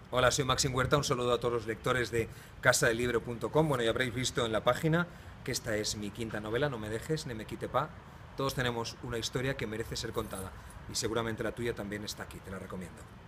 Hola, soy Maxim Huerta, un saludo a todos los lectores de casadelibro.com. Bueno, ya habréis visto en la página que esta es mi quinta novela, No me dejes, ne me quite pa. Todos tenemos una historia que merece ser contada y seguramente la tuya también está aquí, te la recomiendo.